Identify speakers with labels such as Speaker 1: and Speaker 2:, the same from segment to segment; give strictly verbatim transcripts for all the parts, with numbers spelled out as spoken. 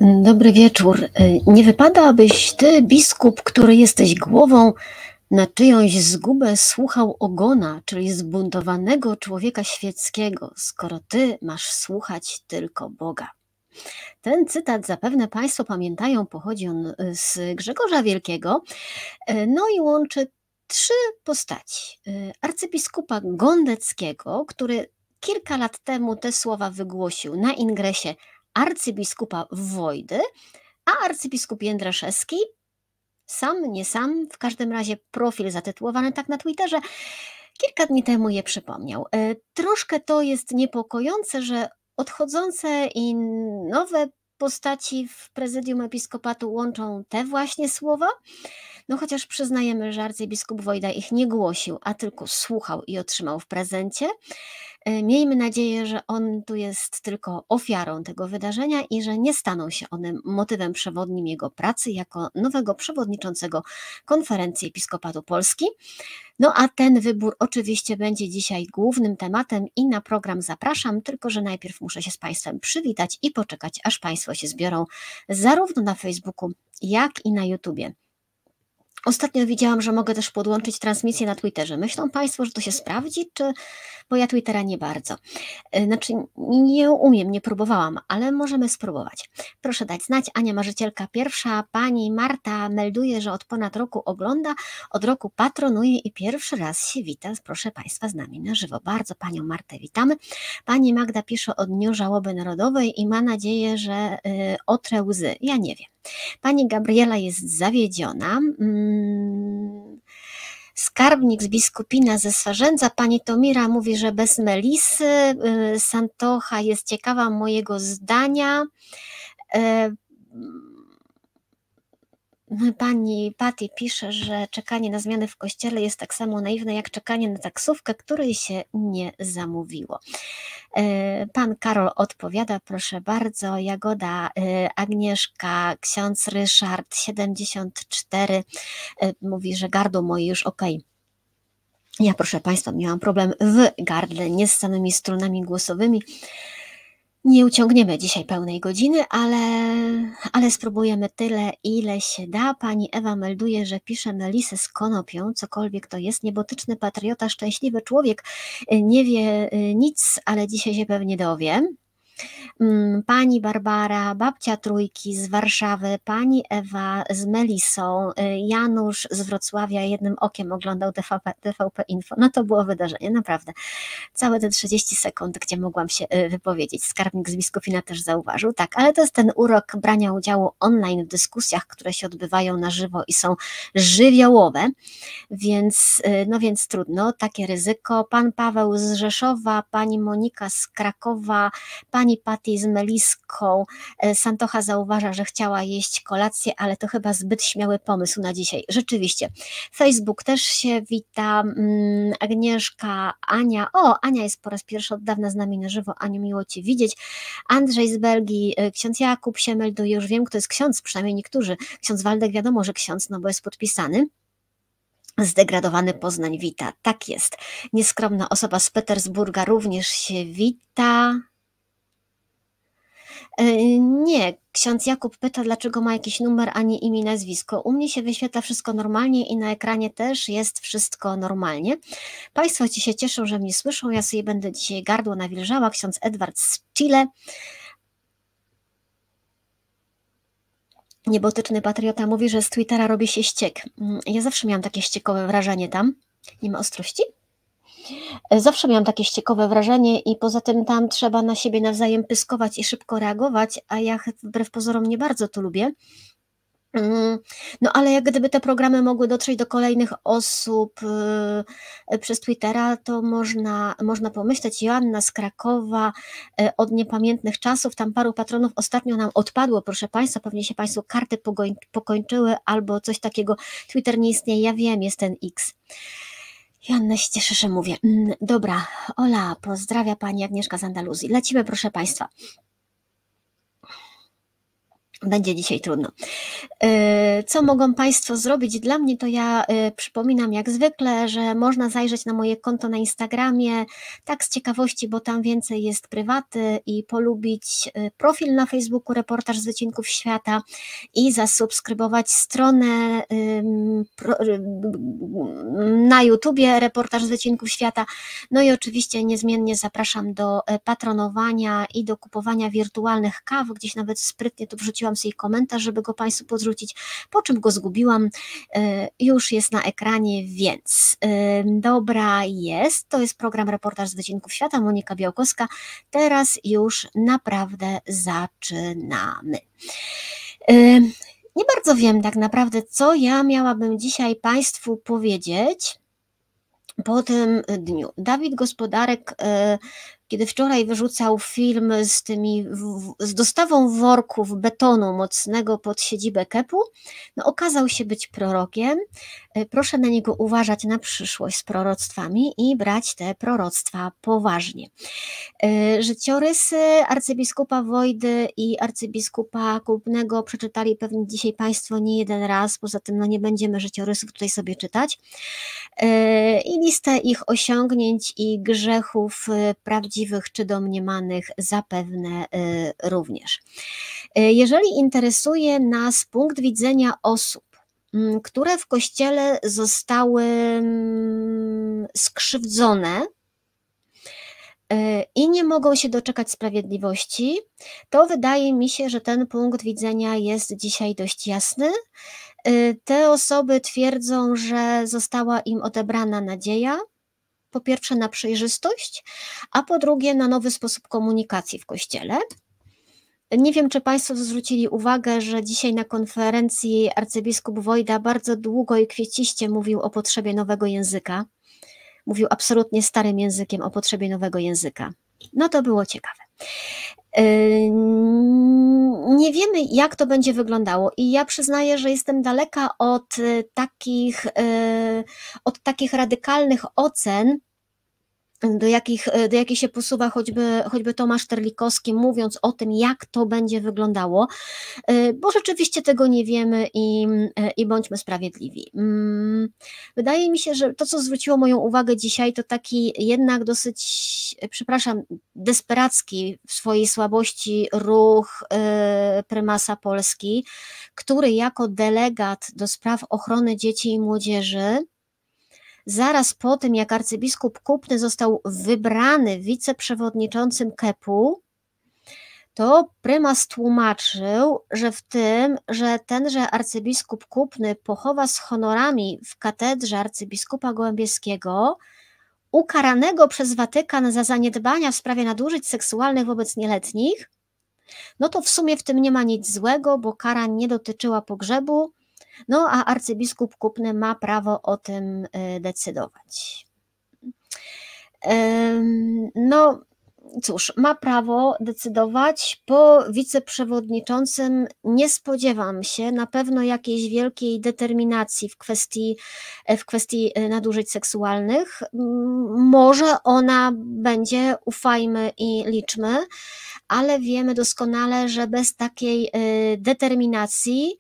Speaker 1: Dobry wieczór. Nie wypada, abyś ty, biskup, który jesteś głową, na czyjąś zgubę słuchał ogona, czyli zbuntowanego człowieka świeckiego, skoro ty masz słuchać tylko Boga. Ten cytat, zapewne Państwo pamiętają, pochodzi on z Grzegorza Wielkiego, no i łączy trzy postaci. Arcybiskupa Gondeckiego, który kilka lat temu te słowa wygłosił na ingresie arcybiskupa Wojdy, a arcybiskup Jędraszewski, sam, nie sam, w każdym razie profil zatytułowany tak na Twitterze, kilka dni temu je przypomniał. Troszkę to jest niepokojące, że odchodzące i nowe postaci w prezydium episkopatu łączą te właśnie słowa, no chociaż przyznajemy, że arcybiskup Wojda ich nie głosił, a tylko słuchał i otrzymał w prezencie. Miejmy nadzieję, że on tu jest tylko ofiarą tego wydarzenia i że nie staną się one motywem przewodnim jego pracy jako nowego przewodniczącego Konferencji Episkopatu Polski. No a ten wybór oczywiście będzie dzisiaj głównym tematem i na program zapraszam, tylko że najpierw muszę się z Państwem przywitać i poczekać, aż Państwo się zbiorą zarówno na Facebooku, jak i na YouTubie. Ostatnio widziałam, że mogę też podłączyć transmisję na Twitterze. Myślą Państwo, że to się sprawdzi, czy... bo ja Twittera nie bardzo. Znaczy nie umiem, nie próbowałam, ale możemy spróbować. Proszę dać znać. Ania Marzycielka pierwsza. Pani Marta melduje, że od ponad roku ogląda, od roku patronuje i pierwszy raz się wita, proszę Państwa, z nami na żywo. Bardzo Panią Martę witamy. Pani Magda pisze o Dniu Żałoby Narodowej i ma nadzieję, że y, otrę łzy. Ja nie wiem. Pani Gabriela jest zawiedziona. Hmm. Skarbnik z Biskupina ze Swarzędza, pani Tomira mówi, że bez Melisy. Santocha jest ciekawa mojego zdania. Pani Patty pisze, że czekanie na zmiany w kościele jest tak samo naiwne jak czekanie na taksówkę, której się nie zamówiło. Pan Karol odpowiada, proszę bardzo. Jagoda, Agnieszka, ksiądz Ryszard siedemdziesiąt cztery mówi, że gardło moje już okej. Okay. Ja, proszę Państwa, miałam problem w gardle, nie z samymi strunami głosowymi. Nie uciągniemy dzisiaj pełnej godziny, ale, ale spróbujemy tyle, ile się da. Pani Ewa melduje, że pisze Melisę z konopią, cokolwiek to jest, niebotyczny patriota, szczęśliwy człowiek, nie wie nic, ale dzisiaj się pewnie dowie. Pani Barbara, babcia Trójki z Warszawy, pani Ewa z Melisą, Janusz z Wrocławia jednym okiem oglądał T V P, T V P Info. No to było wydarzenie, naprawdę. Całe te trzydzieści sekund, gdzie mogłam się wypowiedzieć. Skarbnik z Biskupina też zauważył. Tak, ale to jest ten urok brania udziału online w dyskusjach, które się odbywają na żywo i są żywiołowe, więc, no więc trudno, takie ryzyko. Pan Paweł z Rzeszowa, pani Monika z Krakowa, pani Patty z Meliską. Santocha zauważa, że chciała jeść kolację, ale to chyba zbyt śmiały pomysł na dzisiaj. Rzeczywiście. Facebook też się wita. Agnieszka, Ania. O, Ania jest po raz pierwszy od dawna z nami na żywo. Aniu, miło Cię widzieć. Andrzej z Belgii. Ksiądz Jakub się melduje. Już wiem, kto jest ksiądz, przynajmniej niektórzy. Ksiądz Waldek wiadomo, że ksiądz, no bo jest podpisany. Zdegradowany Poznań wita. Tak jest. Nieskromna osoba z Petersburga również się wita. Nie, ksiądz Jakub pyta, dlaczego ma jakiś numer, a nie imię i nazwisko. U mnie się wyświetla wszystko normalnie i na ekranie też jest wszystko normalnie. Państwo ci się cieszą, że mnie słyszą, ja sobie będę dzisiaj gardło nawilżała. Ksiądz Edward z Chile. Niebotyczny patriota mówi, że z Twittera robi się ściek. Ja zawsze miałam takie ściekowe wrażenie tam. Nie ma ostrości? Zawsze miałam takie ściekowe wrażenie i poza tym tam trzeba na siebie nawzajem pyskować i szybko reagować, a ja wbrew pozorom nie bardzo to lubię. No ale jak gdyby te programy mogły dotrzeć do kolejnych osób yy, przez Twittera, to można, można pomyśleć. Joanna z Krakowa, yy, od niepamiętnych czasów, tam paru patronów ostatnio nam odpadło, proszę Państwa, pewnie się Państwu karty pogoń, pokończyły albo coś takiego. Twitter nie istnieje, ja wiem, jest ten X. Joanna się cieszy, że mówię. Dobra, Ola, pozdrawia Pani Agnieszka z Andaluzji. Lecimy, proszę Państwa. Będzie dzisiaj trudno. Co mogą Państwo zrobić dla mnie, to ja przypominam jak zwykle, że można zajrzeć na moje konto na Instagramie, tak z ciekawości, bo tam więcej jest prywaty, i polubić profil na Facebooku Reportaż z Wycinków Świata i zasubskrybować stronę na YouTubie Reportaż z Wycinków Świata. No i oczywiście niezmiennie zapraszam do patronowania i do kupowania wirtualnych kaw. Gdzieś nawet sprytnie tu wrzuciłam sobie komentarz, żeby go Państwu podrzucić, po czym go zgubiłam, już jest na ekranie, więc dobra jest, to jest program Reportaż z Wycinków Świata, Monika Białkowska, teraz już naprawdę zaczynamy. Nie bardzo wiem tak naprawdę, co ja miałabym dzisiaj Państwu powiedzieć po tym dniu. Dawid Gospodarek, kiedy wczoraj wyrzucał film z tymi, z dostawą worków betonu mocnego pod siedzibę Kepu, no okazał się być prorokiem. Proszę na niego uważać na przyszłość z proroctwami i brać te proroctwa poważnie. Życiorysy arcybiskupa Wojdy i arcybiskupa Kupnego przeczytali pewnie dzisiaj Państwo nie jeden raz, poza tym no nie będziemy życiorysów tutaj sobie czytać. I listę ich osiągnięć i grzechów prawdziwych czy domniemanych zapewne również. Jeżeli interesuje nas punkt widzenia osób, które w Kościele zostały skrzywdzone i nie mogą się doczekać sprawiedliwości, to wydaje mi się, że ten punkt widzenia jest dzisiaj dość jasny. Te osoby twierdzą, że została im odebrana nadzieja, po pierwsze na przejrzystość, a po drugie na nowy sposób komunikacji w Kościele. Nie wiem, czy Państwo zwrócili uwagę, że dzisiaj na konferencji arcybiskup Wojda bardzo długo i kwieciście mówił o potrzebie nowego języka. Mówił absolutnie starym językiem o potrzebie nowego języka. No to było ciekawe. Nie wiemy, jak to będzie wyglądało, i ja przyznaję, że jestem daleka od takich, od takich radykalnych ocen, do jakich, do jakich się posuwa choćby, choćby Tomasz Terlikowski, mówiąc o tym, jak to będzie wyglądało, bo rzeczywiście tego nie wiemy i, i bądźmy sprawiedliwi. Wydaje mi się, że to, co zwróciło moją uwagę dzisiaj, to taki jednak dosyć, przepraszam, desperacki w swojej słabości ruch prymasa Polski, który jako delegat do spraw ochrony dzieci i młodzieży, zaraz po tym, jak arcybiskup Kupny został wybrany wiceprzewodniczącym Kepu, to prymas tłumaczył, że w tym, że tenże arcybiskup Kupny pochowa z honorami w katedrze arcybiskupa Gołębieskiego, ukaranego przez Watykan za zaniedbania w sprawie nadużyć seksualnych wobec nieletnich, no to w sumie w tym nie ma nic złego, bo kara nie dotyczyła pogrzebu, no a arcybiskup Kupny ma prawo o tym decydować. No cóż, ma prawo decydować. Po wiceprzewodniczącym nie spodziewam się na pewno jakiejś wielkiej determinacji w kwestii, w kwestii nadużyć seksualnych. Może ona będzie, ufajmy i liczmy, ale wiemy doskonale, że bez takiej determinacji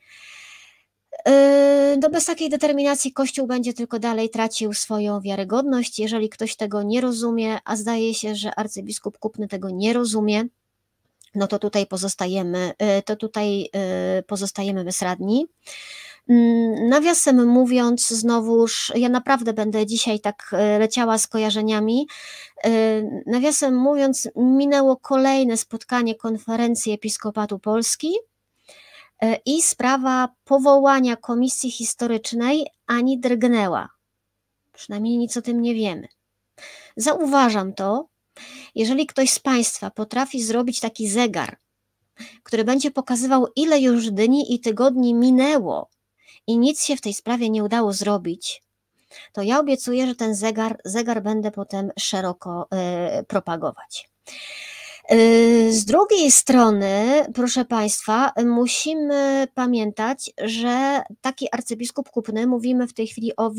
Speaker 1: No bez takiej determinacji Kościół będzie tylko dalej tracił swoją wiarygodność. Jeżeli ktoś tego nie rozumie, a zdaje się, że arcybiskup Kupny tego nie rozumie, no to tutaj pozostajemy, to tutaj pozostajemy bezradni. Nawiasem mówiąc, znowuż, ja naprawdę będę dzisiaj tak leciała skojarzeniami, nawiasem mówiąc, minęło kolejne spotkanie Konferencji Episkopatu Polski i sprawa powołania komisji historycznej ani drgnęła. Przynajmniej nic o tym nie wiemy. Zauważam to, jeżeli ktoś z Państwa potrafi zrobić taki zegar, który będzie pokazywał, ile już dni i tygodni minęło i nic się w tej sprawie nie udało zrobić, to ja obiecuję, że ten zegar, zegar będę potem szeroko y, propagować. Z drugiej strony, proszę Państwa, musimy pamiętać, że taki arcybiskup Kupny, mówimy w tej chwili o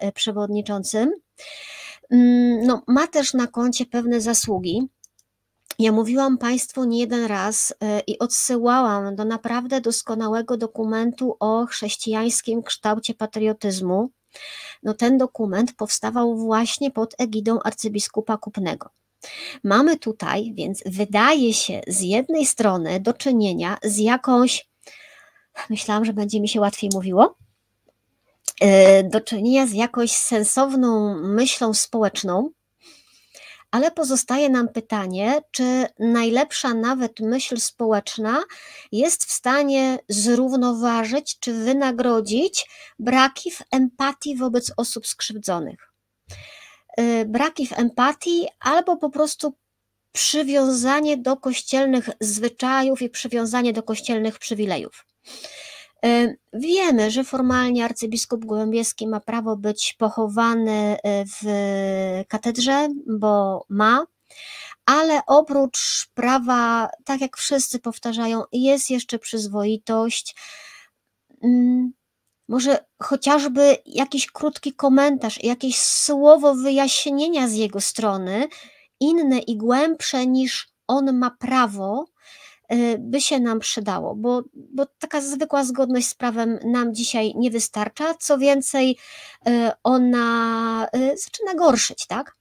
Speaker 1: wiceprzewodniczącym, no, ma też na koncie pewne zasługi. Ja mówiłam Państwu nie jeden raz y, i odsyłałam do naprawdę doskonałego dokumentu o chrześcijańskim kształcie patriotyzmu. No ten dokument powstawał właśnie pod egidą arcybiskupa Kupnego. Mamy tutaj, więc wydaje się z jednej strony do czynienia z jakąś, myślałam, że będzie mi się łatwiej mówiło, y, do czynienia z jakąś sensowną myślą społeczną, ale pozostaje nam pytanie, czy najlepsza nawet myśl społeczna jest w stanie zrównoważyć czy wynagrodzić braki w empatii wobec osób skrzywdzonych. Y, Braki w empatii albo po prostu przywiązanie do kościelnych zwyczajów i przywiązanie do kościelnych przywilejów. Y, Wiemy, że formalnie arcybiskup Gołębieski ma prawo być pochowany y, w katedrze, bo ma, ale oprócz prawa, tak jak wszyscy powtarzają, jest jeszcze przyzwoitość. Mm, Może chociażby jakiś krótki komentarz, jakieś słowo wyjaśnienia z jego strony, inne i głębsze niż on ma prawo, y, by się nam przydało, bo, bo taka zwykła zgodność z prawem nam dzisiaj nie wystarcza. Co więcej, y, ona y, zaczyna gorszyć, tak?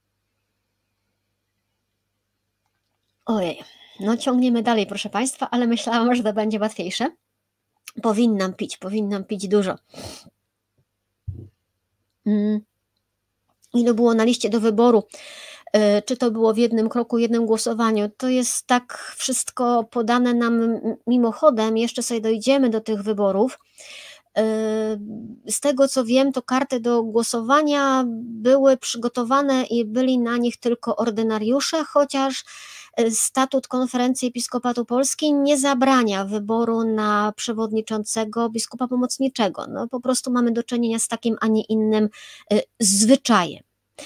Speaker 1: Ojej, no ciągniemy dalej, proszę Państwa, ale myślałam, że to będzie łatwiejsze. Powinnam pić, powinnam pić dużo. Mm. Ile było na liście do wyboru? Y, Czy to było w jednym kroku, jednym głosowaniu? To jest tak wszystko podane nam m- mimochodem, jeszcze sobie dojdziemy do tych wyborów. Y, Z tego co wiem, to karty do głosowania były przygotowane i byli na nich tylko ordynariusze, chociaż y, statut Konferencji Episkopatu Polski nie zabrania wyboru na przewodniczącego biskupa pomocniczego. No, po prostu mamy do czynienia z takim, a nie innym y, zwyczajem.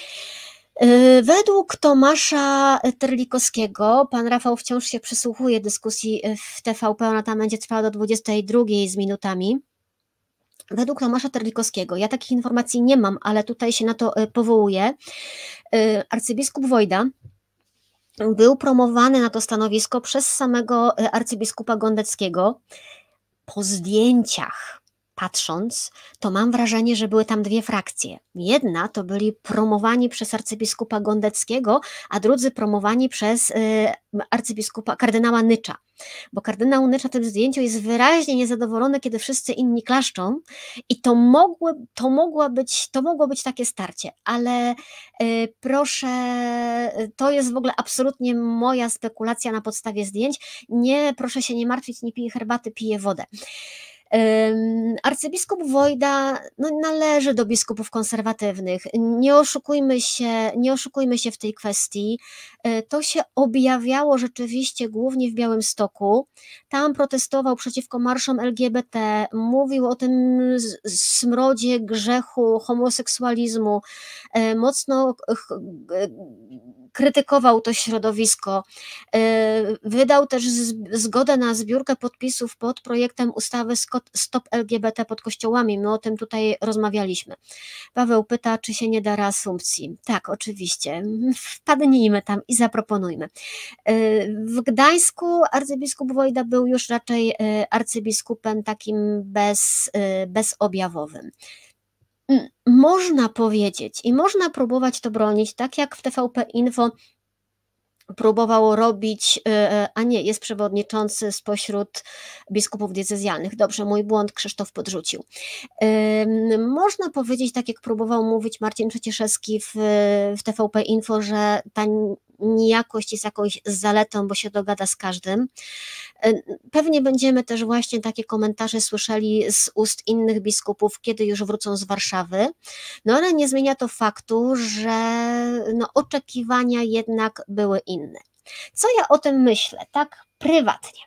Speaker 1: Y, Według Tomasza Terlikowskiego, pan Rafał wciąż się przysłuchuje dyskusji w T V P, ona tam będzie trwała do dwudziestej drugiej z minutami. Według Tomasza Terlikowskiego, ja takich informacji nie mam, ale tutaj się na to y, powołuję, y, arcybiskup Wojda był promowany na to stanowisko przez samego y, arcybiskupa Gondeckiego. Po zdjęciach patrząc, to mam wrażenie, że były tam dwie frakcje. Jedna to byli promowani przez arcybiskupa Gondeckiego, a drudzy promowani przez y, arcybiskupa kardynała Nycza. Bo kardynał Nycz na tym zdjęciu jest wyraźnie niezadowolony, kiedy wszyscy inni klaszczą i to, mogły, to, mogła być, to mogło być takie starcie, ale y, proszę, y, to jest w ogóle absolutnie moja spekulacja na podstawie zdjęć. Nie, proszę się nie martwić, nie piję herbaty, piję wodę. Ym, Arcybiskup Wojda no, należy do biskupów konserwatywnych. Nie oszukujmy się, nie oszukujmy się w tej kwestii. Y, To się objawiało rzeczywiście głównie w Białymstoku. Tam protestował przeciwko marszom L G B T, mówił o tym z- smrodzie grzechu, homoseksualizmu, y, mocno ch- g- krytykował to środowisko. Y, Wydał też z- zgodę na zbiórkę podpisów pod projektem ustawy Sko- Stop L G B T pod kościołami. My o tym tutaj rozmawialiśmy. Paweł pyta, czy się nie da reasumpcji. Tak, oczywiście. Wpadnijmy tam i zaproponujmy. Y, W Gdańsku arcybiskup Wojda był już raczej y, arcybiskupem takim bez, y, bezobjawowym. Mm, Można powiedzieć i można próbować to bronić, tak jak w T V P Info próbowało robić, y, y, a nie, jest przewodniczący spośród biskupów diecezjalnych. Dobrze, mój błąd, Krzysztof podrzucił. Ym, Można powiedzieć, tak jak próbował mówić Marcin Przecieszewski w, w T V P Info, że ta niejakość jest jakąś zaletą, bo się dogada z każdym. Y, Pewnie będziemy też właśnie takie komentarze słyszeli z ust innych biskupów, kiedy już wrócą z Warszawy. No ale nie zmienia to faktu, że no, oczekiwania jednak były inne. Co ja o tym myślę, tak prywatnie?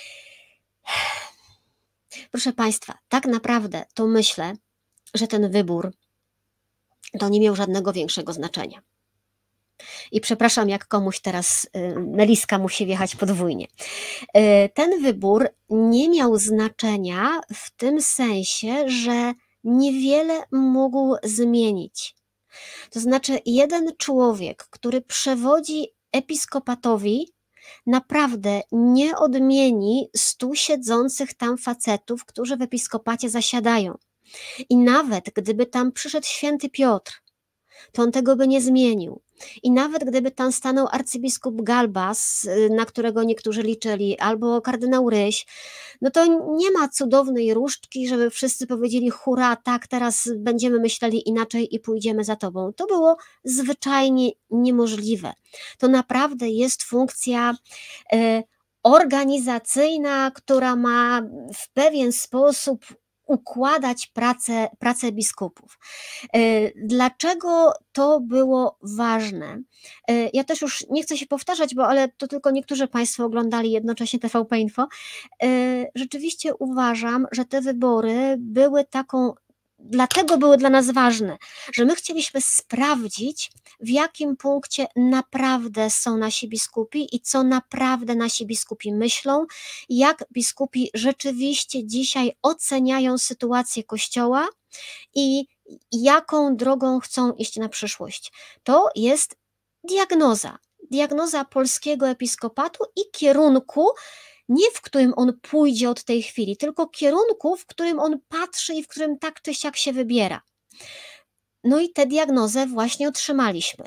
Speaker 1: Proszę Państwa, tak naprawdę to myślę, że ten wybór to nie miał żadnego większego znaczenia. I przepraszam, jak komuś teraz y, meliska musi wjechać podwójnie. Y, Ten wybór nie miał znaczenia w tym sensie, że niewiele mógł zmienić. To znaczy, jeden człowiek, który przewodzi episkopatowi, naprawdę nie odmieni stu siedzących tam facetów, którzy w episkopacie zasiadają. I nawet gdyby tam przyszedł święty Piotr, to on tego by nie zmienił. I nawet gdyby tam stanął arcybiskup Galbas, na którego niektórzy liczyli, albo kardynał Ryś, no to nie ma cudownej różdżki, żeby wszyscy powiedzieli hurra, tak, teraz będziemy myśleli inaczej i pójdziemy za tobą. To było zwyczajnie niemożliwe. To naprawdę jest funkcja e, organizacyjna, która ma w pewien sposób układać pracę, pracę biskupów. Dlaczego to było ważne? Ja też już nie chcę się powtarzać, bo ale to tylko niektórzy Państwo oglądali jednocześnie T V P Info. Rzeczywiście uważam, że te wybory były taką, dlatego były dla nas ważne, że my chcieliśmy sprawdzić, w jakim punkcie naprawdę są nasi biskupi i co naprawdę nasi biskupi myślą, jak biskupi rzeczywiście dzisiaj oceniają sytuację Kościoła i jaką drogą chcą iść na przyszłość. To jest diagnoza, diagnoza polskiego episkopatu i kierunku, nie w którym on pójdzie od tej chwili, tylko kierunku, w którym on patrzy i w którym tak czy siak się wybiera. No i tę diagnozę właśnie otrzymaliśmy.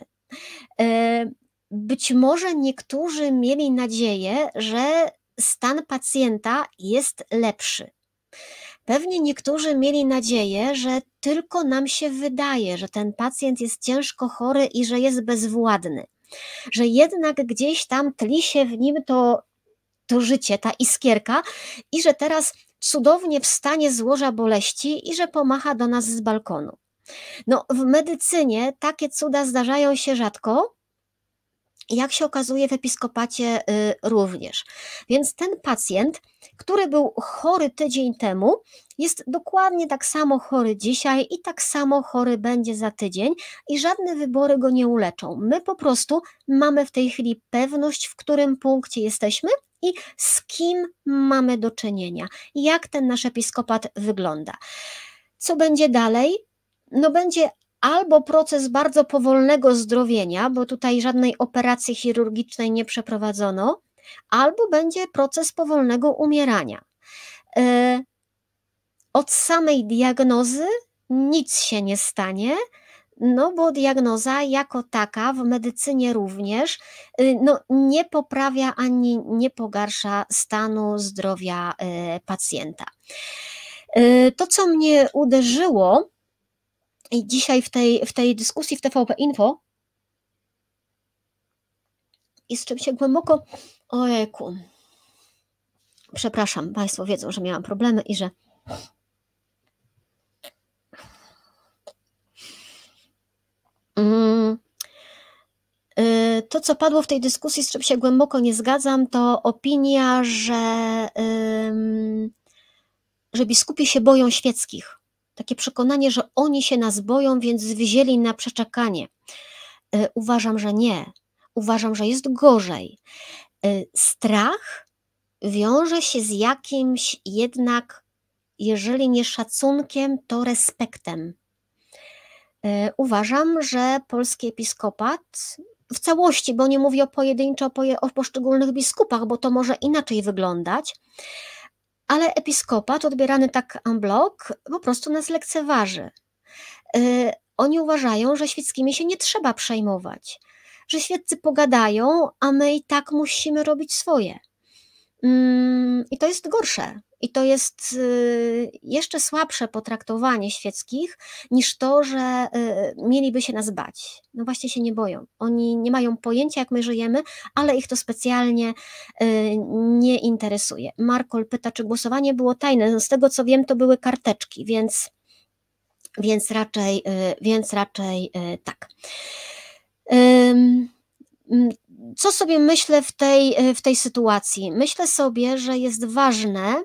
Speaker 1: Być może niektórzy mieli nadzieję, że stan pacjenta jest lepszy. Pewnie niektórzy mieli nadzieję, że tylko nam się wydaje, że ten pacjent jest ciężko chory i że jest bezwładny, że jednak gdzieś tam tli się w nim to, to życie, ta iskierka i że teraz cudownie wstanie z łoża boleści i że pomacha do nas z balkonu. No, w medycynie takie cuda zdarzają się rzadko, jak się okazuje w episkopacie y, również. Więc ten pacjent, który był chory tydzień temu, jest dokładnie tak samo chory dzisiaj i tak samo chory będzie za tydzień i żadne wybory go nie uleczą. My po prostu mamy w tej chwili pewność, w którym punkcie jesteśmy i z kim mamy do czynienia, jak ten nasz episkopat wygląda. Co będzie dalej? No będzie albo proces bardzo powolnego zdrowienia, bo tutaj żadnej operacji chirurgicznej nie przeprowadzono, albo będzie proces powolnego umierania. Od samej diagnozy nic się nie stanie, no bo diagnoza jako taka w medycynie również no, nie poprawia ani nie pogarsza stanu zdrowia pacjenta. To, co mnie uderzyło i dzisiaj w tej, w tej dyskusji w T V P Info i z czym się głęboko, ojejku, przepraszam, Państwo wiedzą, że miałam problemy i że to, co padło w tej dyskusji, z czym się głęboko nie zgadzam, to opinia, że, że biskupi się boją świeckich. Takie przekonanie, że oni się nas boją, więc wzięli na przeczekanie. Uważam, że nie. Uważam, że jest gorzej. Strach wiąże się z jakimś jednak, jeżeli nie szacunkiem, to respektem. Uważam, że polski episkopat w całości, bo nie mówię o pojedynczo, o, poje, o poszczególnych biskupach, bo to może inaczej wyglądać, ale episkopat odbierany tak en bloc po prostu nas lekceważy. Yy, oni uważają, że świeckimi się nie trzeba przejmować, że świeccy pogadają, a my i tak musimy robić swoje. Yy, I to jest gorsze. I to jest yy, jeszcze słabsze potraktowanie świeckich niż to, że yy, mieliby się nas bać. No właśnie się nie boją. Oni nie mają pojęcia, jak my żyjemy, ale ich to specjalnie yy, nie interesuje. Markol pyta, czy głosowanie było tajne. No z tego, co wiem, to były karteczki, więc, więc raczej, yy, więc raczej yy, tak. Yy, Co sobie myślę w tej, w tej sytuacji? Myślę sobie, że jest ważne,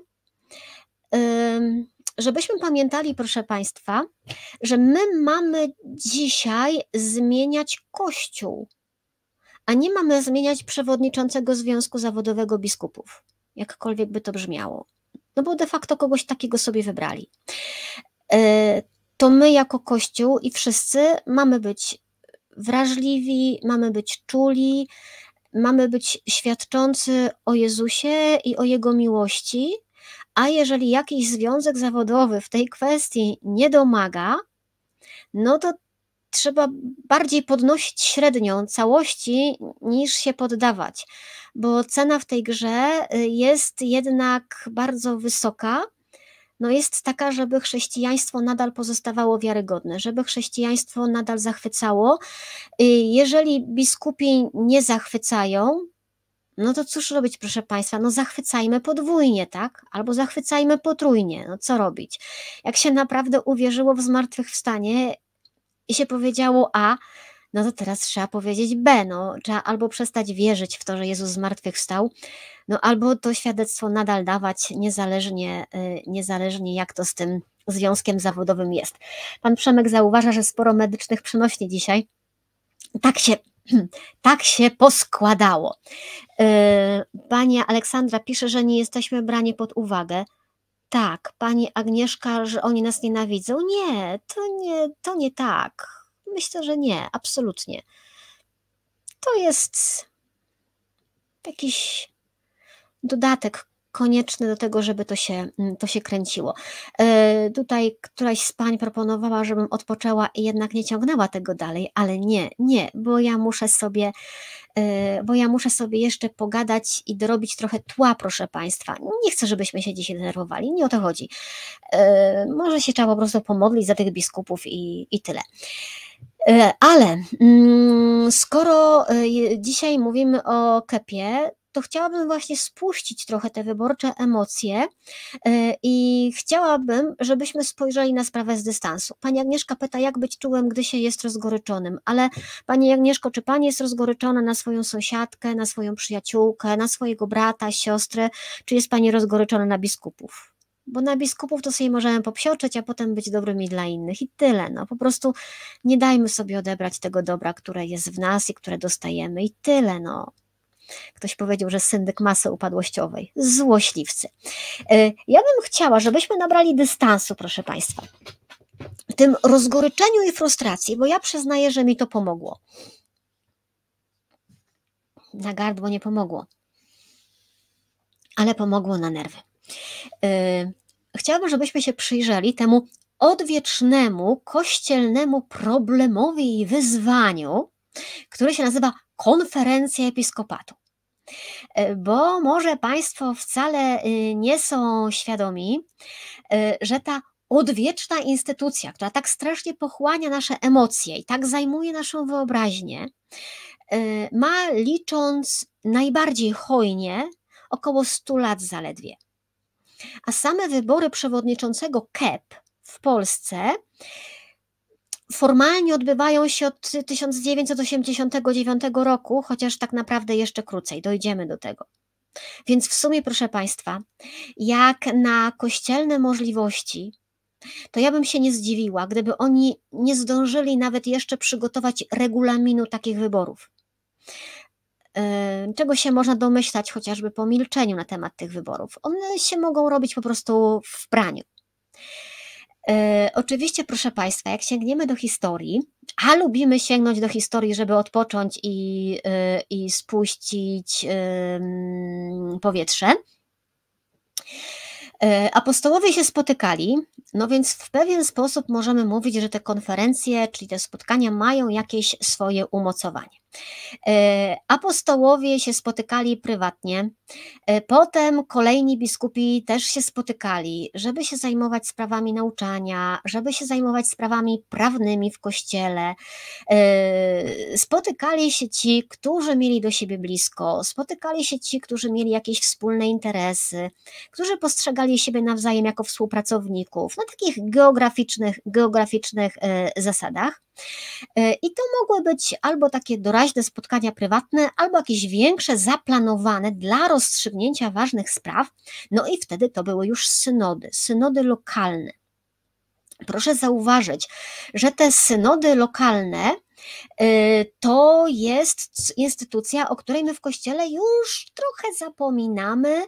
Speaker 1: żebyśmy pamiętali, proszę Państwa, że my mamy dzisiaj zmieniać Kościół, a nie mamy zmieniać przewodniczącego Związku Zawodowego Biskupów, jakkolwiek by to brzmiało. No bo de facto kogoś takiego sobie wybrali. To my jako Kościół i wszyscy mamy być wrażliwi, mamy być czuli, mamy być świadczący o Jezusie i o Jego miłości, a jeżeli jakiś związek zawodowy w tej kwestii nie domaga, no to trzeba bardziej podnosić średnią całości niż się poddawać, bo cena w tej grze jest jednak bardzo wysoka. No jest taka, żeby chrześcijaństwo nadal pozostawało wiarygodne, żeby chrześcijaństwo nadal zachwycało. Jeżeli biskupi nie zachwycają, no to cóż robić, proszę Państwa, no zachwycajmy podwójnie, tak? Albo zachwycajmy potrójnie, no co robić? Jak się naprawdę uwierzyło w zmartwychwstanie i się powiedziało A, no to teraz trzeba powiedzieć B, no trzeba albo przestać wierzyć w to, że Jezus zmartwychwstał, no albo to świadectwo nadal dawać, niezależnie, niezależnie jak to z tym związkiem zawodowym jest. Pan Przemek zauważa, że sporo medycznych przenośni dzisiaj. Tak się, tak się poskładało. Pani Aleksandra pisze, że nie jesteśmy brani pod uwagę. Tak, pani Agnieszka, że oni nas nienawidzą. Nie, to nie, to nie tak. Myślę, że nie, absolutnie. To jest jakiś dodatek konieczny do tego, żeby to się, to się kręciło. Yy, tutaj któraś z pań proponowała, żebym odpoczęła i jednak nie ciągnęła tego dalej, ale nie, nie, bo ja muszę sobie, yy, bo ja muszę sobie jeszcze pogadać i dorobić trochę tła, proszę Państwa. Nie chcę, żebyśmy się dzisiaj denerwowali, nie o to chodzi. Yy, może się trzeba po prostu pomodlić za tych biskupów i, i tyle. Ale skoro dzisiaj mówimy o kepie, to chciałabym właśnie spuścić trochę te wyborcze emocje i chciałabym, żebyśmy spojrzeli na sprawę z dystansu. Pani Agnieszka pyta, jak być czułym, gdy się jest rozgoryczonym, ale Pani Agnieszko, czy Pani jest rozgoryczona na swoją sąsiadkę, na swoją przyjaciółkę, na swojego brata, siostrę, czy jest Pani rozgoryczona na biskupów? Bo na biskupów to sobie możemy popsioczyć, a potem być dobrymi dla innych i tyle. No po prostu nie dajmy sobie odebrać tego dobra, które jest w nas i które dostajemy i tyle. No. Ktoś powiedział, że syndyk masy upadłościowej. Złośliwcy. Ja bym chciała, żebyśmy nabrali dystansu, proszę Państwa, w tym rozgoryczeniu i frustracji, bo ja przyznaję, że mi to pomogło. Na gardło nie pomogło, ale pomogło na nerwy. Chciałabym, żebyśmy się przyjrzeli temu odwiecznemu, kościelnemu problemowi i wyzwaniu, który się nazywa konferencja episkopatu. Bo może Państwo wcale nie są świadomi, że ta odwieczna instytucja, która tak strasznie pochłania nasze emocje i tak zajmuje naszą wyobraźnię, ma, licząc najbardziej hojnie, około stu lat zaledwie. A same wybory przewodniczącego K E P w Polsce formalnie odbywają się od tysiąc dziewięćset osiemdziesiątego dziewiątego roku, chociaż tak naprawdę jeszcze krócej, dojdziemy do tego. Więc w sumie, proszę Państwa, jak na kościelne możliwości, to ja bym się nie zdziwiła, gdyby oni nie zdążyli nawet jeszcze przygotować regulaminu takich wyborów. Czego się można domyślać chociażby po milczeniu na temat tych wyborów. One się mogą robić po prostu w praniu. E, oczywiście, proszę Państwa, jak sięgniemy do historii, a lubimy sięgnąć do historii, żeby odpocząć i, y, i spuścić y, powietrze, apostołowie się spotykali, no więc w pewien sposób możemy mówić, że te konferencje, czyli te spotkania mają jakieś swoje umocowanie. Apostołowie się spotykali prywatnie, potem kolejni biskupi też się spotykali, żeby się zajmować sprawami nauczania, żeby się zajmować sprawami prawnymi w Kościele. Spotykali się ci, którzy mieli do siebie blisko, spotykali się ci, którzy mieli jakieś wspólne interesy, którzy postrzegali siebie nawzajem jako współpracowników na takich geograficznych, geograficznych zasadach. I to mogły być albo takie doraźne spotkania prywatne, albo jakieś większe, zaplanowane dla rozstrzygnięcia ważnych spraw, no i wtedy to były już synody, synody lokalne. Proszę zauważyć, że te synody lokalne to jest instytucja, o której my w Kościele już trochę zapominamy,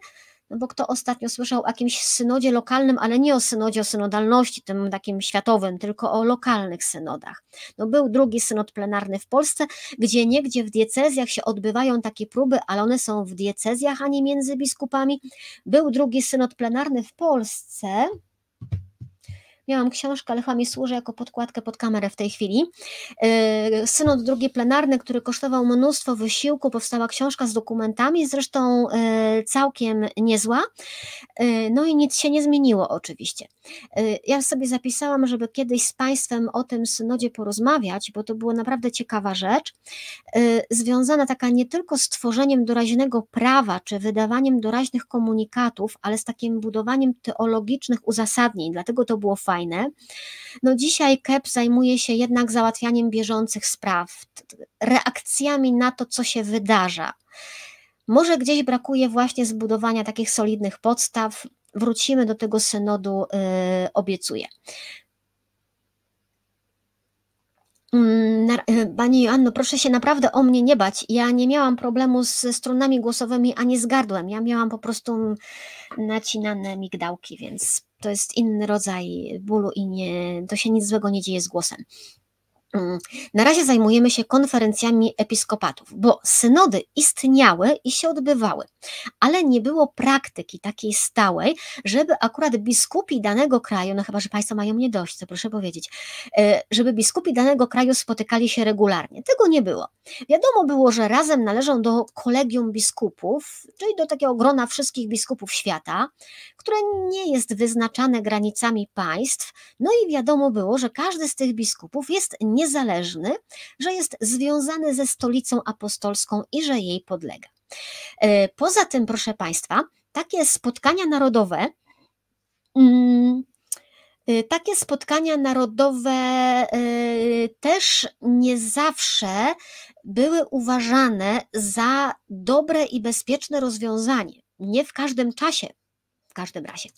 Speaker 1: No bo kto ostatnio słyszał o jakimś synodzie lokalnym, ale nie o synodzie o synodalności, tym takim światowym, tylko o lokalnych synodach. No był drugi synod plenarny w Polsce, gdzie niegdzie w diecezjach się odbywają takie próby, ale one są w diecezjach, a nie między biskupami. Był drugi synod plenarny w Polsce. Miałam książkę, ale chyba mi służy jako podkładkę pod kamerę w tej chwili. Synod drugi plenarny, który kosztował mnóstwo wysiłku, powstała książka z dokumentami, zresztą całkiem niezła. No i nic się nie zmieniło oczywiście. Ja sobie zapisałam, żeby kiedyś z Państwem o tym synodzie porozmawiać, bo to była naprawdę ciekawa rzecz, związana taka nie tylko z tworzeniem doraźnego prawa, czy wydawaniem doraźnych komunikatów, ale z takim budowaniem teologicznych uzasadnień, dlatego to było fajne. No dzisiaj K E P zajmuje się jednak załatwianiem bieżących spraw, reakcjami na to, co się wydarza. Może gdzieś brakuje właśnie zbudowania takich solidnych podstaw. Wrócimy do tego synodu, yy, obiecuję. Pani Joanno, proszę się naprawdę o mnie nie bać. Ja nie miałam problemu ze strunami głosowymi ani z gardłem. Ja miałam po prostu nacinane migdałki, więc to jest inny rodzaj bólu i nie, to się nic złego nie dzieje z głosem. Na razie zajmujemy się konferencjami episkopatów, bo synody istniały i się odbywały, ale nie było praktyki takiej stałej, żeby akurat biskupi danego kraju, no chyba że Państwo mają mnie dość, co proszę powiedzieć, żeby biskupi danego kraju spotykali się regularnie. Tego nie było. Wiadomo było, że razem należą do kolegium biskupów, czyli do takiego grona wszystkich biskupów świata, które nie jest wyznaczane granicami państw, no i wiadomo było, że każdy z tych biskupów jest niezależny, że jest związany ze stolicą apostolską i że jej podlega. Poza tym, proszę Państwa, takie spotkania narodowe, takie spotkania narodowe też nie zawsze były uważane za dobre i bezpieczne rozwiązanie. Nie w każdym czasie, w każdym razie.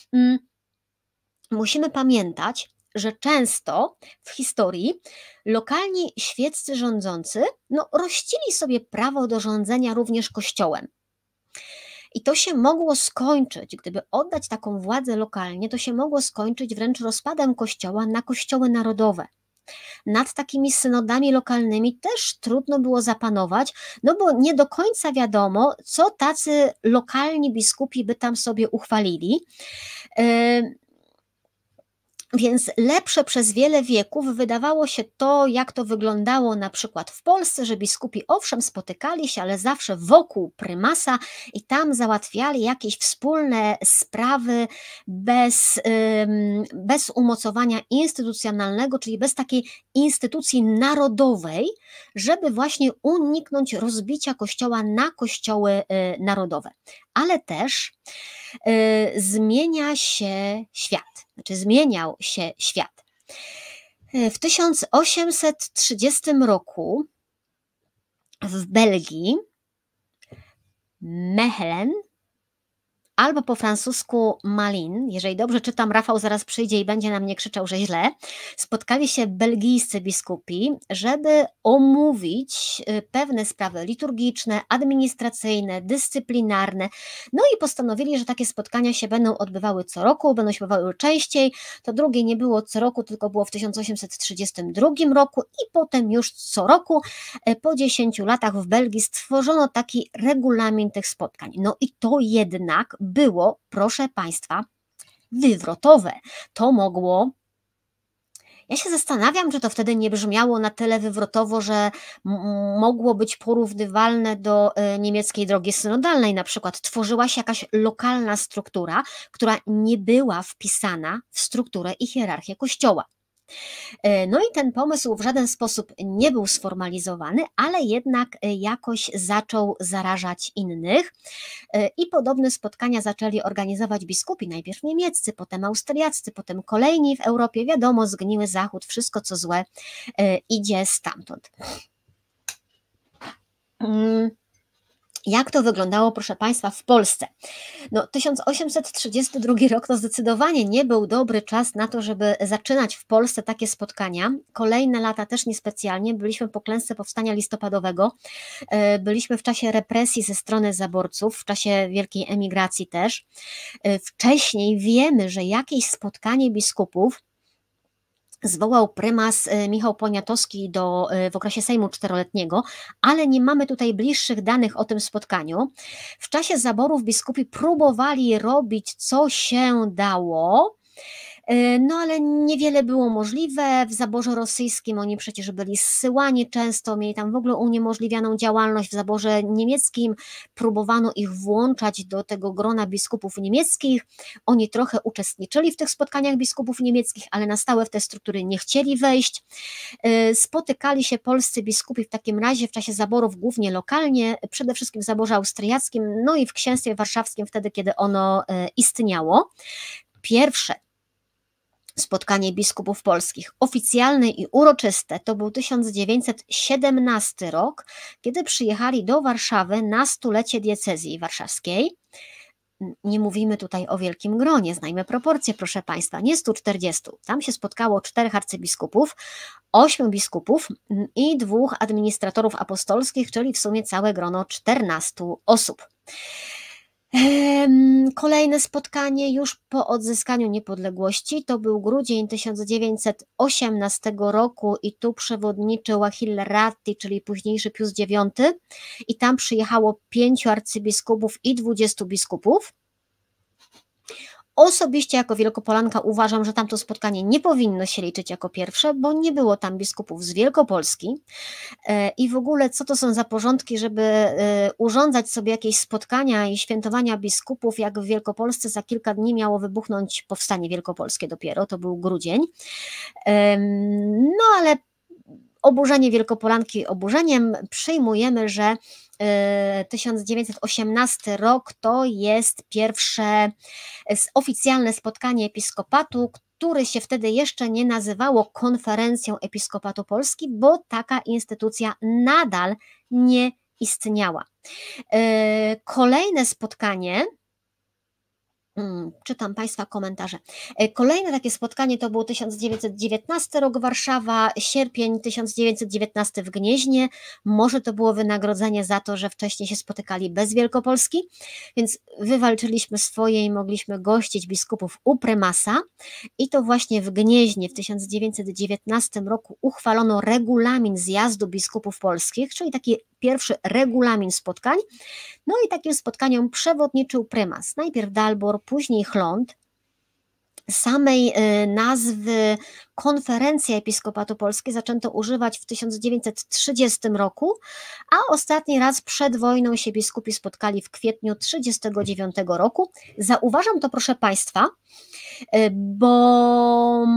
Speaker 1: Musimy pamiętać, że często w historii lokalni świeccy rządzący no, rościli sobie prawo do rządzenia również kościołem. I to się mogło skończyć, gdyby oddać taką władzę lokalnie, to się mogło skończyć wręcz rozpadem kościoła na kościoły narodowe. Nad takimi synodami lokalnymi też trudno było zapanować, no bo nie do końca wiadomo, co tacy lokalni biskupi by tam sobie uchwalili. Yy, Więc lepsze przez wiele wieków wydawało się to, jak to wyglądało na przykład w Polsce, że biskupi owszem spotykali się, ale zawsze wokół prymasa i tam załatwiali jakieś wspólne sprawy bez, bez umocowania instytucjonalnego, czyli bez takiej instytucji narodowej, żeby właśnie uniknąć rozbicia kościoła na kościoły narodowe. Ale też y, zmienia się świat. Znaczy zmieniał się świat. W tysiąc osiemset trzydziestym roku w Belgii Mechelen, albo po francusku Malines, jeżeli dobrze czytam, Rafał zaraz przyjdzie i będzie na mnie krzyczał, że źle, spotkali się belgijscy biskupi, żeby omówić pewne sprawy liturgiczne, administracyjne, dyscyplinarne, no i postanowili, że takie spotkania się będą odbywały co roku, będą się odbywały częściej. To drugie nie było co roku, tylko było w tysiąc osiemset trzydziestym drugim roku i potem już co roku po dziesięciu latach w Belgii stworzono taki regulamin tych spotkań. No i to jednak było, proszę Państwa, wywrotowe. To mogło, ja się zastanawiam, czy to wtedy nie brzmiało na tyle wywrotowo, że mogło być porównywalne do niemieckiej drogi synodalnej. Na przykład tworzyła się jakaś lokalna struktura, która nie była wpisana w strukturę i hierarchię Kościoła. No i ten pomysł w żaden sposób nie był sformalizowany, ale jednak jakoś zaczął zarażać innych i podobne spotkania zaczęli organizować biskupi, najpierw niemieccy, potem austriaccy, potem kolejni w Europie. Wiadomo, zgniły Zachód, wszystko co złe idzie stamtąd. Jak to wyglądało, proszę Państwa, w Polsce? No, tysiąc osiemset trzydziesty drugi rok to zdecydowanie nie był dobry czas na to, żeby zaczynać w Polsce takie spotkania. Kolejne lata też niespecjalnie. Byliśmy po klęsce powstania listopadowego, e, byliśmy w czasie represji ze strony zaborców, w czasie wielkiej emigracji też. E, Wcześniej wiemy, że jakieś spotkanie biskupów zwołał prymas e, Michał Poniatowski do, e, w okresie Sejmu Czteroletniego, ale nie mamy tutaj bliższych danych o tym spotkaniu. W czasie zaborów biskupi próbowali robić, co się dało, e, no ale niewiele było możliwe. W zaborze rosyjskim oni przecież byli zsyłani często, mieli tam w ogóle uniemożliwianą działalność. W zaborze niemieckim próbowano ich włączać do tego grona biskupów niemieckich. Oni trochę uczestniczyli w tych spotkaniach biskupów niemieckich, ale na stałe w te struktury nie chcieli wejść. E, Spotykali się polscy biskupi w takim razie w czasie zaborów głównie lokalnie, przede wszystkim w zaborze austriackim, no i w księstwie warszawskim wtedy, kiedy ono e, istniało. Pierwsze spotkanie biskupów polskich, oficjalne i uroczyste, to był tysiąc dziewięćset siedemnasty rok, kiedy przyjechali do Warszawy na stulecie diecezji warszawskiej. Nie mówimy tutaj o wielkim gronie, znajmy proporcje, proszę Państwa, nie stu czterdziestu. Tam się spotkało czterech arcybiskupów, ośmiu biskupów i dwóch administratorów apostolskich, czyli w sumie całe grono czternastu osób. Kolejne spotkanie już po odzyskaniu niepodległości to był grudzień tysiąc dziewięćset osiemnastego roku i tu przewodniczył Achille Ratti, czyli późniejszy Pius dziewiąty, i tam przyjechało pięciu arcybiskupów i dwudziestu biskupów. Osobiście jako Wielkopolanka uważam, że tamto spotkanie nie powinno się liczyć jako pierwsze, bo nie było tam biskupów z Wielkopolski i w ogóle co to są za porządki, żeby urządzać sobie jakieś spotkania i świętowania biskupów, jak w Wielkopolsce za kilka dni miało wybuchnąć powstanie wielkopolskie dopiero, to był grudzień. No ale oburzenie Wielkopolanki oburzeniem, przyjmujemy, że tysiąc dziewięćset osiemnasty rok to jest pierwsze oficjalne spotkanie episkopatu, które się wtedy jeszcze nie nazywało Konferencją Episkopatu Polski, bo taka instytucja nadal nie istniała. Kolejne spotkanie, czytam Państwa komentarze. Kolejne takie spotkanie to był tysiąc dziewięćset dziewiętnasty rok Warszawa, sierpień tysiąc dziewięćset dziewiętnasty w Gnieźnie. Może to było wynagrodzenie za to, że wcześniej się spotykali bez Wielkopolski, więc wywalczyliśmy swoje i mogliśmy gościć biskupów u prymasa i to właśnie w Gnieźnie w tysiąc dziewięćset dziewiętnastym roku uchwalono regulamin zjazdu biskupów polskich, czyli taki pierwszy regulamin spotkań. No i takim spotkaniom przewodniczył prymas. Najpierw Dalbor, później Chląd. Samej nazwy Konferencja Episkopatu Polski zaczęto używać w tysiąc dziewięćset trzydziestym roku, a ostatni raz przed wojną się biskupi spotkali w kwietniu tysiąc dziewięćset trzydziestego dziewiątego roku. Zauważam to, proszę Państwa, bo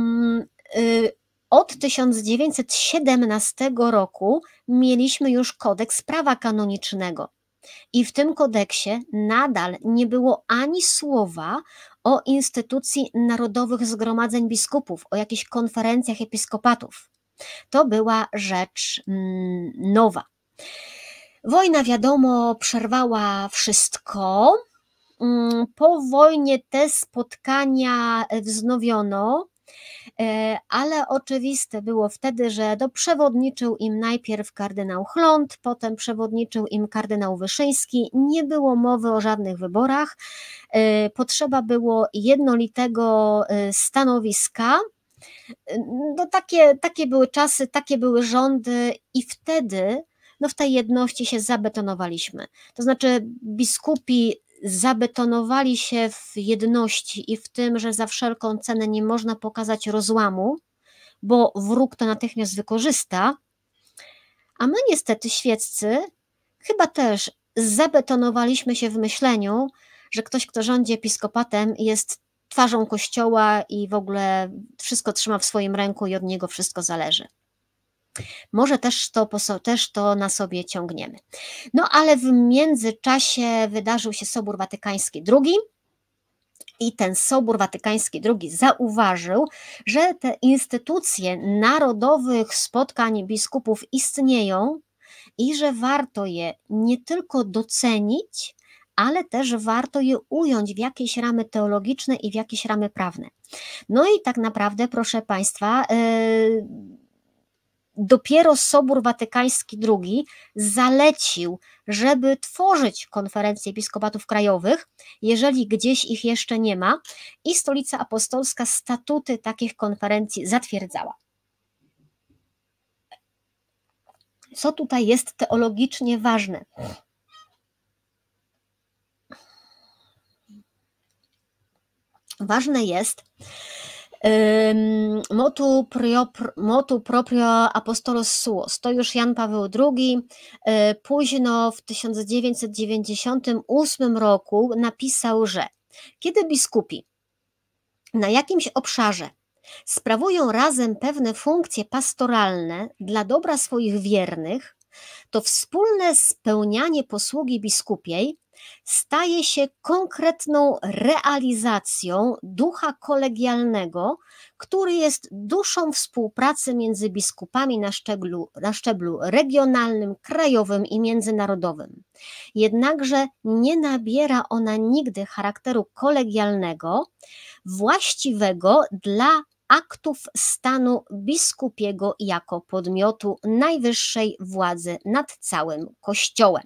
Speaker 1: od tysiąc dziewięćset siedemnastego roku mieliśmy już kodeks prawa kanonicznego i w tym kodeksie nadal nie było ani słowa o instytucji narodowych zgromadzeń biskupów, o jakichś konferencjach episkopatów. To była rzecz mm, nowa. Wojna, wiadomo, przerwała wszystko. Po wojnie te spotkania wznowiono, ale oczywiste było wtedy, że do przewodniczył im najpierw kardynał Chląd, potem przewodniczył im kardynał Wyszyński. Nie było mowy o żadnych wyborach. Potrzeba było jednolitego stanowiska. No takie, takie były czasy, takie były rządy i wtedy no w tej jedności się zabetonowaliśmy. To znaczy biskupi zabetonowali się w jedności i w tym, że za wszelką cenę nie można pokazać rozłamu, bo wróg to natychmiast wykorzysta, a my niestety świeccy chyba też zabetonowaliśmy się w myśleniu, że ktoś, kto rządzi episkopatem, jest twarzą Kościoła i w ogóle wszystko trzyma w swoim ręku i od niego wszystko zależy. Może też to, też to na sobie ciągniemy. No ale w międzyczasie wydarzył się Sobór Watykański drugi i ten Sobór Watykański drugi zauważył, że te instytucje narodowych spotkań biskupów istnieją i że warto je nie tylko docenić, ale też warto je ująć w jakieś ramy teologiczne i w jakieś ramy prawne. No i tak naprawdę, proszę Państwa, yy, dopiero Sobór Watykański drugi zalecił, żeby tworzyć konferencje episkopatów krajowych, jeżeli gdzieś ich jeszcze nie ma, i Stolica Apostolska statuty takich konferencji zatwierdzała. Co tutaj jest teologicznie ważne? Ważne jest um, motu, prio, motu proprio apostolos suos. To już Jan Paweł drugi y, późno w tysiąc dziewięćset dziewięćdziesiątym ósmym roku napisał, że kiedy biskupi na jakimś obszarze sprawują razem pewne funkcje pastoralne dla dobra swoich wiernych, to wspólne spełnianie posługi biskupiej staje się konkretną realizacją ducha kolegialnego, który jest duszą współpracy między biskupami na szczeblu, na szczeblu regionalnym, krajowym i międzynarodowym. Jednakże nie nabiera ona nigdy charakteru kolegialnego, właściwego dla aktów stanu biskupiego jako podmiotu najwyższej władzy nad całym Kościołem.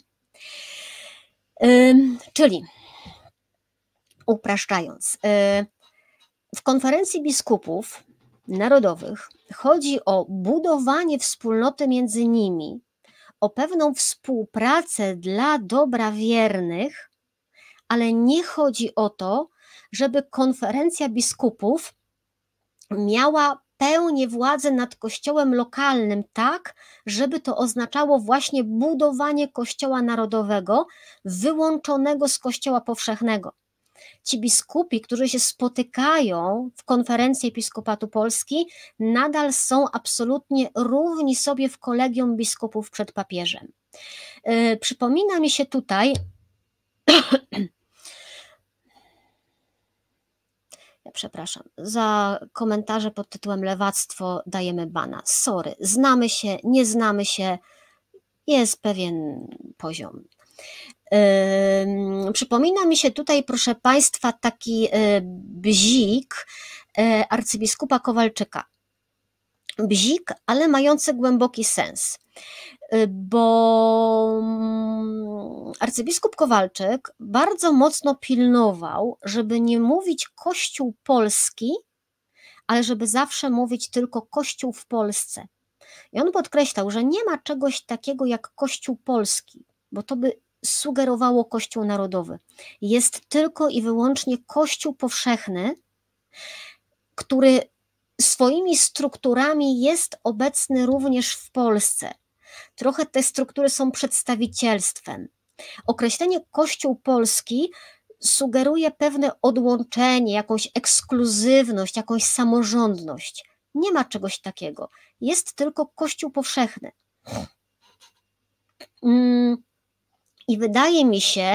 Speaker 1: Yy, czyli upraszczając, yy, w konferencji biskupów narodowych chodzi o budowanie wspólnoty między nimi, o pewną współpracę dla dobra wiernych, ale nie chodzi o to, żeby konferencja biskupów miała pełnię władzy nad kościołem lokalnym tak, żeby to oznaczało właśnie budowanie kościoła narodowego wyłączonego z kościoła powszechnego. Ci biskupi, którzy się spotykają w konferencji Episkopatu Polski, nadal są absolutnie równi sobie w kolegium biskupów przed papieżem. Yy, przypomina mi się tutaj Ja przepraszam, za komentarze pod tytułem lewactwo dajemy bana. Sorry, znamy się, nie znamy się, jest pewien poziom. Yy, przypomina mi się tutaj, proszę Państwa, taki yy, bzik yy, arcybiskupa Kowalczyka. Bzik, ale mający głęboki sens, bo arcybiskup Kowalczyk bardzo mocno pilnował, żeby nie mówić Kościół polski, ale żeby zawsze mówić tylko Kościół w Polsce. I on podkreślał, że nie ma czegoś takiego jak Kościół polski, bo to by sugerowało Kościół narodowy. Jest tylko i wyłącznie Kościół powszechny, który swoimi strukturami jest obecny również w Polsce. Trochę te struktury są przedstawicielstwem. Określenie Kościół polski sugeruje pewne odłączenie, jakąś ekskluzywność, jakąś samorządność. Nie ma czegoś takiego. Jest tylko Kościół powszechny. I wydaje mi się,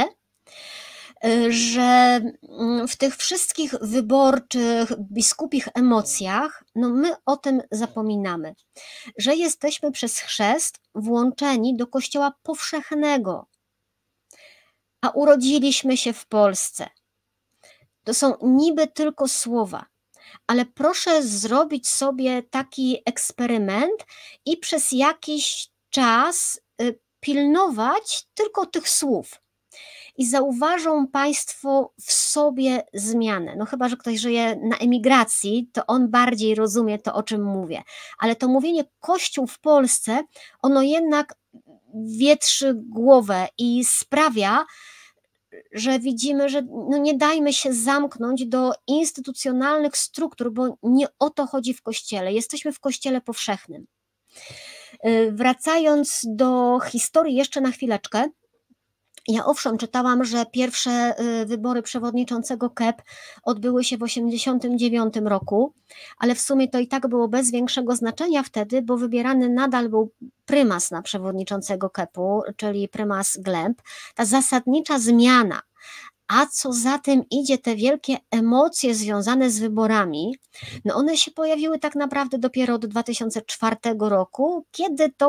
Speaker 1: że w tych wszystkich wyborczych, biskupich emocjach, no my o tym zapominamy, że jesteśmy przez chrzest włączeni do Kościoła powszechnego, a urodziliśmy się w Polsce. To są niby tylko słowa, ale proszę zrobić sobie taki eksperyment i przez jakiś czas pilnować tylko tych słów. I zauważą Państwo w sobie zmianę. No chyba, że ktoś żyje na emigracji, to on bardziej rozumie to, o czym mówię. Ale to mówienie Kościół w Polsce, ono jednak wietrzy głowę i sprawia, że widzimy, że no nie dajmy się zamknąć do instytucjonalnych struktur, bo nie o to chodzi w Kościele. Jesteśmy w Kościele powszechnym. Wracając do historii jeszcze na chwileczkę, ja owszem czytałam, że pierwsze wybory przewodniczącego K E P odbyły się w osiemdziesiątym dziewiątym roku, ale w sumie to i tak było bez większego znaczenia wtedy, bo wybierany nadal był prymas na przewodniczącego K E P u, czyli prymas Gleb. Ta zasadnicza zmiana, a co za tym idzie, te wielkie emocje związane z wyborami, no one się pojawiły tak naprawdę dopiero od dwa tysiące czwartego roku, kiedy to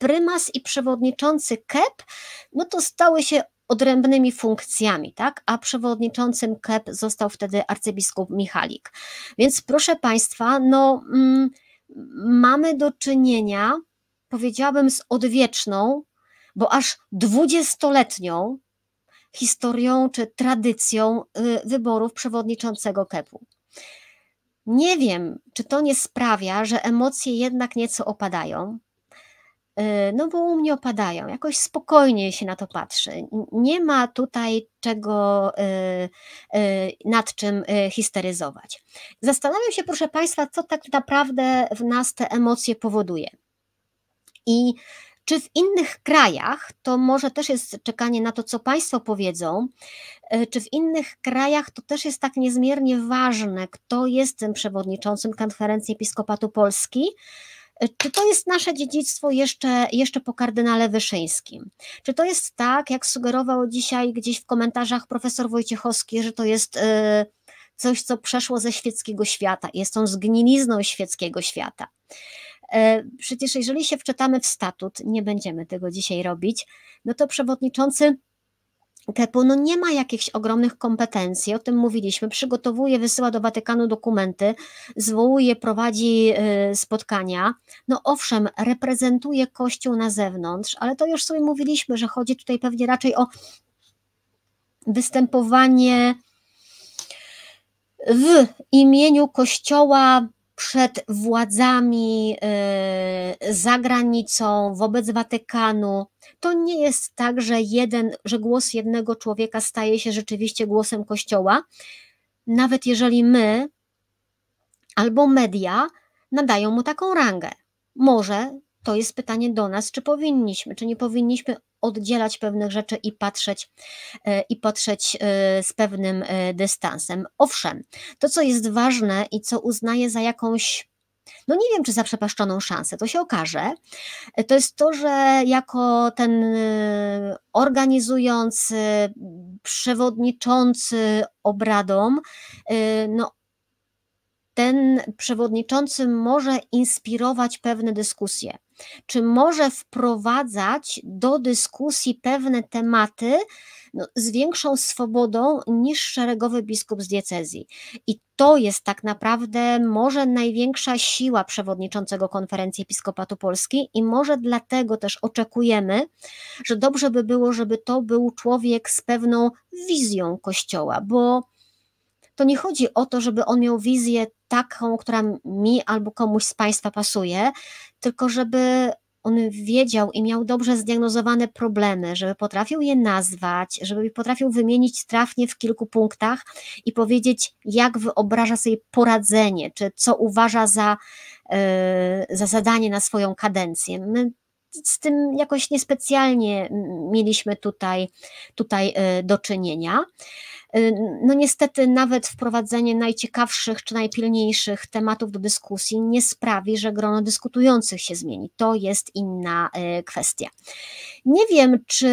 Speaker 1: prymas i przewodniczący K E P, no to stały się odrębnymi funkcjami, tak? A przewodniczącym K E P został wtedy arcybiskup Michalik. Więc proszę Państwa, no mm, mamy do czynienia, powiedziałabym, z odwieczną, bo aż dwudziestoletnią historią czy tradycją y, wyborów przewodniczącego K E P-u. Nie wiem, czy to nie sprawia, że emocje jednak nieco opadają. No bo u mnie opadają, jakoś spokojnie się na to patrzy. Nie ma tutaj czego, nad czym histeryzować. Zastanawiam się, proszę Państwa, co tak naprawdę w nas te emocje powoduje. I czy w innych krajach, to może też jest czekanie na to, co Państwo powiedzą, czy w innych krajach to też jest tak niezmiernie ważne, kto jest tym przewodniczącym Konferencji Episkopatu Polski, czy to jest nasze dziedzictwo jeszcze, jeszcze po kardynale Wyszyńskim? Czy to jest tak, jak sugerował dzisiaj gdzieś w komentarzach profesor Wojciechowski, że to jest coś, co przeszło ze świeckiego świata, jest tą zgnilizną świeckiego świata? Przecież jeżeli się wczytamy w statut, nie będziemy tego dzisiaj robić, no to przewodniczący K E P-u no nie ma jakichś ogromnych kompetencji, o tym mówiliśmy, przygotowuje, wysyła do Watykanu dokumenty, zwołuje, prowadzi spotkania, no owszem, reprezentuje Kościół na zewnątrz, ale to już sobie mówiliśmy, że chodzi tutaj pewnie raczej o występowanie w imieniu Kościoła przed władzami za granicą, wobec Watykanu. To nie jest tak, że, jeden, że głos jednego człowieka staje się rzeczywiście głosem Kościoła, nawet jeżeli my albo media nadają mu taką rangę. Może to jest pytanie do nas, czy powinniśmy, czy nie powinniśmy oddzielać pewnych rzeczy i patrzeć, i patrzeć z pewnym dystansem. Owszem, to co jest ważne i co uznaję za jakąś, no nie wiem, czy zaprzepaszczoną szansę, to się okaże, to jest to, że jako ten organizujący, przewodniczący obradom, no ten przewodniczący może inspirować pewne dyskusje, czy może wprowadzać do dyskusji pewne tematy no, z większą swobodą niż szeregowy biskup z diecezji. I to jest tak naprawdę może największa siła przewodniczącego Konferencji Episkopatu Polski i może dlatego też oczekujemy, że dobrze by było, żeby to był człowiek z pewną wizją Kościoła, bo to nie chodzi o to, żeby on miał wizję taką, która mi albo komuś z Państwa pasuje, tylko żeby on wiedział i miał dobrze zdiagnozowane problemy, żeby potrafił je nazwać, żeby potrafił wymienić trafnie w kilku punktach i powiedzieć, jak wyobraża sobie poradzenie, czy co uważa za, za zadanie na swoją kadencję. My z tym jakoś niespecjalnie mieliśmy tutaj, tutaj do czynienia. No niestety nawet wprowadzenie najciekawszych czy najpilniejszych tematów do dyskusji nie sprawi, że grono dyskutujących się zmieni. To jest inna kwestia. Nie wiem, czy,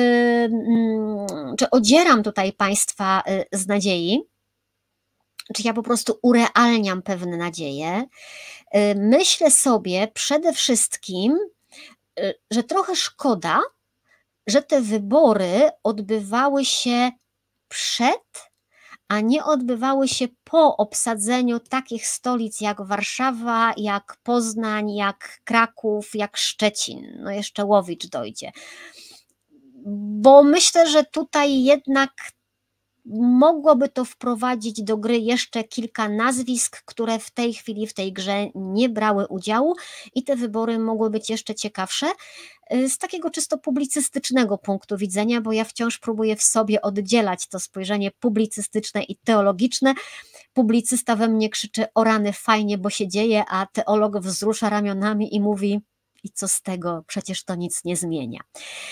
Speaker 1: czy odzieram tutaj Państwa z nadziei, czy ja po prostu urealniam pewne nadzieje. Myślę sobie przede wszystkim, że trochę szkoda, że te wybory odbywały się przed, a nie odbywały się po obsadzeniu takich stolic jak Warszawa, jak Poznań, jak Kraków, jak Szczecin, no jeszcze Łowicz dojdzie. Bo myślę, że tutaj jednak mogłoby to wprowadzić do gry jeszcze kilka nazwisk, które w tej chwili w tej grze nie brały udziału i te wybory mogły być jeszcze ciekawsze z takiego czysto publicystycznego punktu widzenia, bo ja wciąż próbuję w sobie oddzielać to spojrzenie publicystyczne i teologiczne. Publicysta we mnie krzyczy: o rany, fajnie, bo się dzieje, a teolog wzrusza ramionami i mówi: i co z tego, przecież to nic nie zmienia.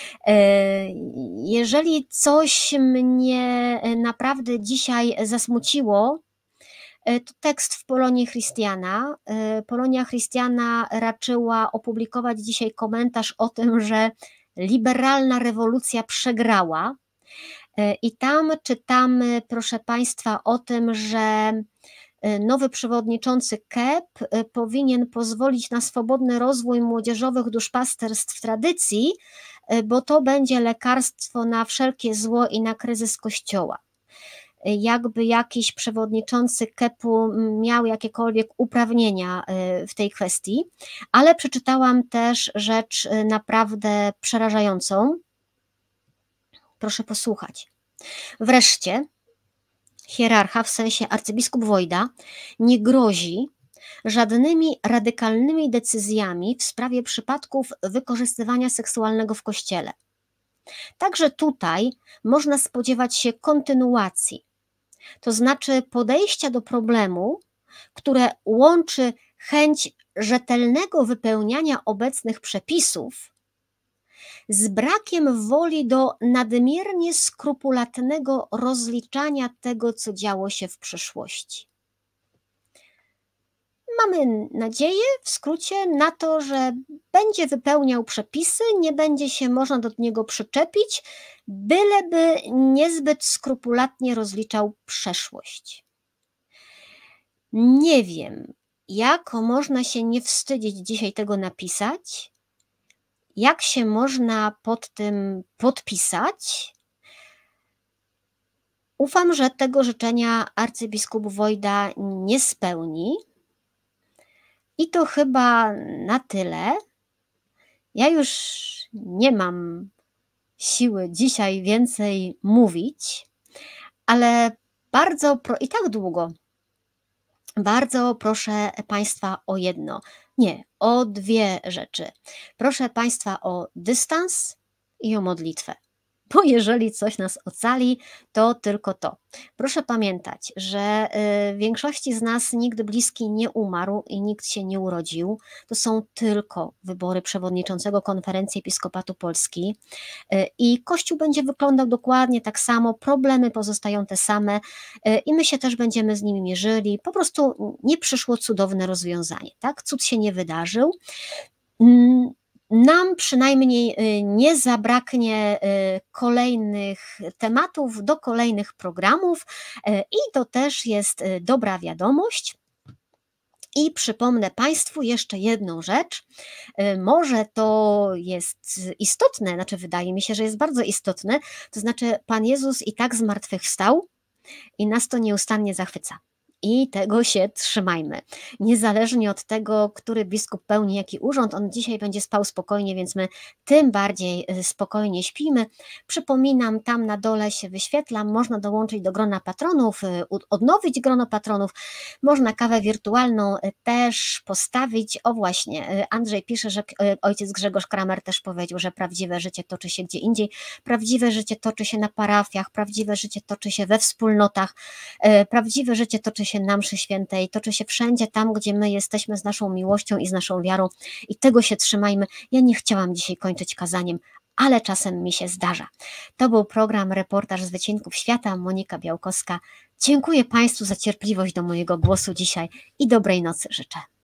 Speaker 1: Jeżeli coś mnie naprawdę dzisiaj zasmuciło, to tekst w Polonii Christiana. Polonia Christiana raczyła opublikować dzisiaj komentarz o tym, że liberalna rewolucja przegrała. I tam czytamy, proszę Państwa, o tym, że Nowy przewodniczący K E P powinien pozwolić na swobodny rozwój młodzieżowych duszpasterstw tradycji, bo to będzie lekarstwo na wszelkie zło i na kryzys Kościoła. Jakby jakiś przewodniczący K E P-u miał jakiekolwiek uprawnienia w tej kwestii, ale przeczytałam też rzecz naprawdę przerażającą. Proszę posłuchać. Wreszcie hierarcha, w sensie arcybiskup Wojda, nie grozi żadnymi radykalnymi decyzjami w sprawie przypadków wykorzystywania seksualnego w Kościele. Także tutaj można spodziewać się kontynuacji, to znaczy podejścia do problemu, które łączy chęć rzetelnego wypełniania obecnych przepisów z brakiem woli do nadmiernie skrupulatnego rozliczania tego, co działo się w przeszłości. Mamy nadzieję, w skrócie, na to, że będzie wypełniał przepisy, nie będzie się można do niego przyczepić, byleby niezbyt skrupulatnie rozliczał przeszłość. Nie wiem, jak można się nie wstydzić dzisiaj tego napisać, jak się można pod tym podpisać. Ufam, że tego życzenia arcybiskup Wojda nie spełni. I to chyba na tyle. Ja już nie mam siły dzisiaj więcej mówić, ale bardzo, pro... i tak długo, bardzo proszę Państwa o jedno, nie, o dwie rzeczy. Proszę Państwa o dystans i o modlitwę. Bo jeżeli coś nas ocali, to tylko to. Proszę pamiętać, że w większości z nas nigdy bliski nie umarł i nikt się nie urodził. To są tylko wybory przewodniczącego Konferencji Episkopatu Polski i Kościół będzie wyglądał dokładnie tak samo, problemy pozostają te same i my się też będziemy z nimi mierzyli. Po prostu nie przyszło cudowne rozwiązanie, tak? Cud się nie wydarzył. Nam przynajmniej nie zabraknie kolejnych tematów do kolejnych programów i to też jest dobra wiadomość. I przypomnę Państwu jeszcze jedną rzecz, może to jest istotne, znaczy wydaje mi się, że jest bardzo istotne, to znaczy Pan Jezus i tak zmartwychwstał i nas to nieustannie zachwyca. I tego się trzymajmy. Niezależnie od tego, który biskup pełni jaki urząd, on dzisiaj będzie spał spokojnie, więc my tym bardziej spokojnie śpimy. Przypominam, tam na dole się wyświetlam, można dołączyć do grona patronów, odnowić grono patronów, można kawę wirtualną też postawić. O właśnie, Andrzej pisze, że ojciec Grzegorz Kramer też powiedział, że prawdziwe życie toczy się gdzie indziej. Prawdziwe życie toczy się na parafiach, prawdziwe życie toczy się we wspólnotach, prawdziwe życie toczy się na mszy świętej, toczy się wszędzie tam, gdzie my jesteśmy z naszą miłością i z naszą wiarą i tego się trzymajmy. Ja nie chciałam dzisiaj kończyć kazaniem, ale czasem mi się zdarza. To był program Reportaż z Wycinków Świata, Monika Białkowska. Dziękuję Państwu za cierpliwość do mojego głosu dzisiaj i dobrej nocy życzę.